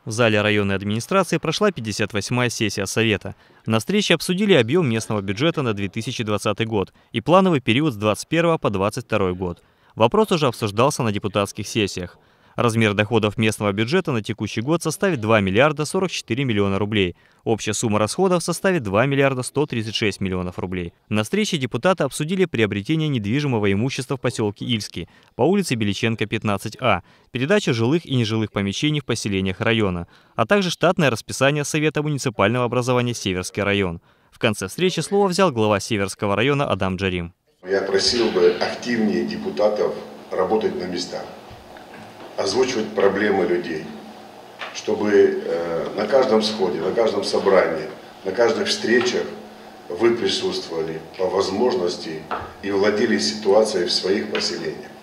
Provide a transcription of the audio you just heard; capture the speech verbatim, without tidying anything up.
В зале районной администрации прошла пятьдесят восьмая сессия Совета. На встрече обсудили объем местного бюджета на две тысячи двадцатый год и плановый период с двадцать первого по двадцать второй год. Вопрос уже обсуждался на депутатских сессиях. Размер доходов местного бюджета на текущий год составит два миллиарда сорок четыре миллиона рублей. Общая сумма расходов составит два миллиарда сто тридцать шесть миллионов рублей. На встрече депутаты обсудили приобретение недвижимого имущества в поселке Ильский по улице Беличенко, пятнадцать А, передачу жилых и нежилых помещений в поселениях района, а также штатное расписание Совета муниципального образования Северский район. В конце встречи слово взял глава Северского района Адам Джарим. Я просил бы активнее депутатов работать на местах, озвучивать проблемы людей, чтобы э, на каждом сходе, на каждом собрании, на каждых встречах вы присутствовали по возможности и владели ситуацией в своих поселениях.